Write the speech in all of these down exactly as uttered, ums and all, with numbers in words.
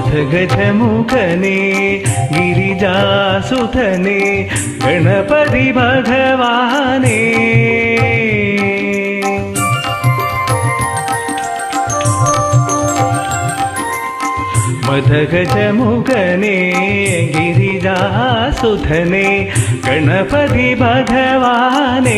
मदगजमुखने गिरिजासुतने गणपति भगवाने मदगजमुखने गिरिजासुतने गणपति भगवाने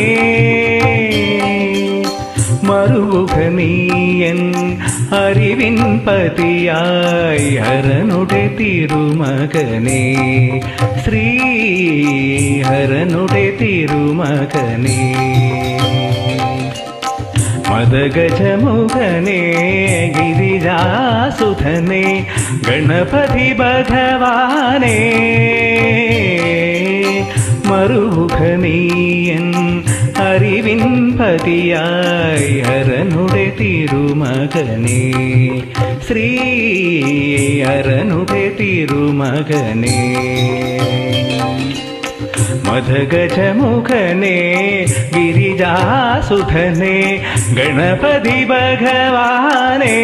മറുമുഖനീയൻ അറിവിൻ പതിയായി ഹരനുടെ തിരുമകനെ ശ്രീ ഹരനുടെ തിരുമകനെ മദഗജമുഖനെ ഗിരിജാസുധനെ ഗണപതി ഭഗവാനെ മറുമുഖനീയൻ അറിവിൻ പതിയായി ഹരനുടെ തിരുമകനെ ശ്രീ ഹരനുടെ തിരുമകനെ മദഗജമുഖനെ ഗിരിജാസുധനെ ഗണപതി ഭഗവാനെ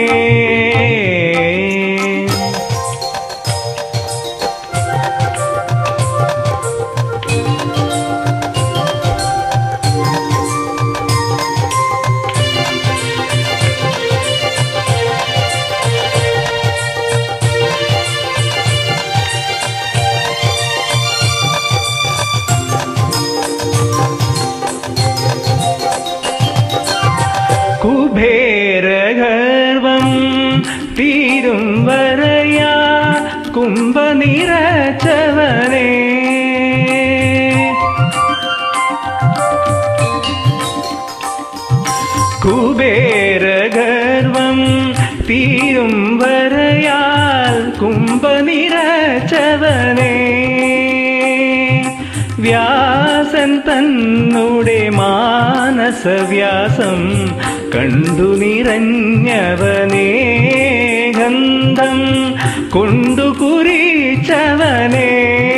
കുബേരഗർവം തീരും വരയാ കുംഭനിറച്ചവനേ കുബേരഗർവം തീരും വരയാൽ കുംഭനിറച്ചവനേ വ്യാസൻ തന്നുടെ മാനസവ്യാസം കണ്ടു നിറഞ്ഞവനേ ഗന്ധം കൊണ്ടു കുറിച്ചവനേ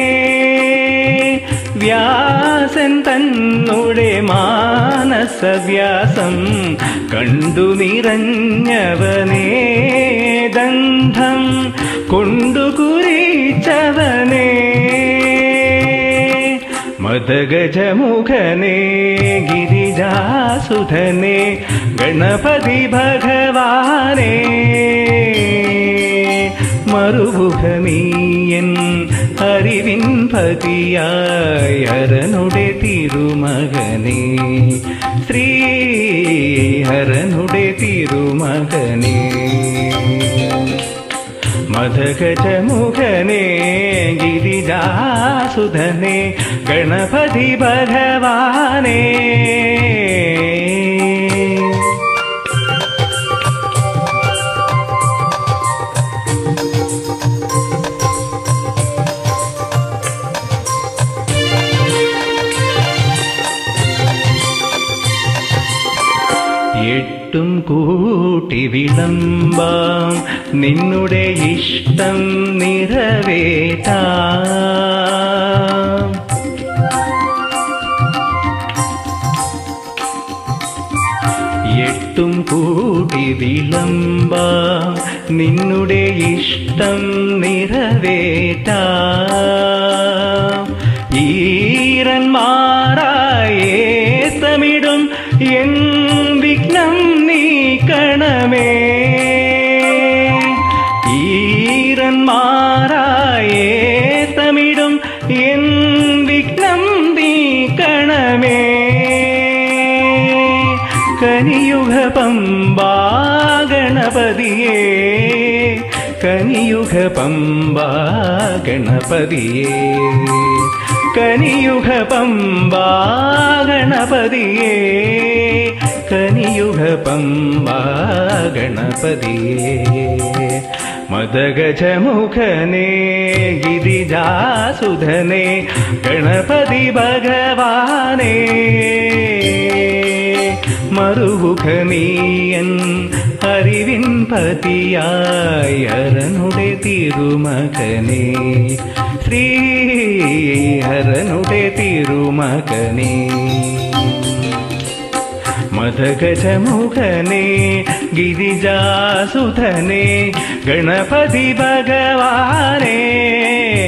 വ്യാസൻ തന്നുടെ മാനസവ്യാസം കണ്ടു നിറഞ്ഞവനേ ഗന്ധം കൊണ്ടു കുറിച്ചവനേ മദഗജമുഖനെ ഗിരിജാസുധനെ ഗണപതി ഭഗവാനെ മറുമുഖനീയൻ അറിവിൻ പതിയായി ഹരനുടെ തിരുമകനെ ശ്രീ ഹരനുടെ തിരുമകനെ മദഗജമുഖനെ ഗിരിജാസുധനെ ഗണപതി ഭഗവാനെ എട്ടും കൂട്ടി വിളമ്പാം നിന്നുടെ ഇഷ്ടം നിറവേറ്റാം എട്ടും കൂട്ടി വിളമ്പാം നിന്നുടെ ഇഷ്ടം നിറവേറ്റാം ഈരന്മാരായേ തമിടും എൻ വിഘ്നം നീക്കണമേ ഈരന്മാരായേ തമിടും എൻ വിഘ്നം നീക്കണമേ കനിയുഗ പമ്പാ ഗണപതിയേ കനിയുഗ പമ്പാ ഗണപതിയേ കനിയുഗ പമ്പാ ഗണപതിയേ കനിയുഗ പമ്പാ ഗണപതിയേ മദഗജമുഖനെ ഗിരിജാസുധനെ ഗണപതി ഭഗവാനെ മറുമുഖനീയൻ അറിവിൻ പതിയായി ഹരനുടെ തിരുമകനെ ശ്രീ ഹരനുടെ തിരുമകനെ മദഗജമുഖനേ ഗിരിജാസുധനേ ഗണപതി ഭഗവാനേ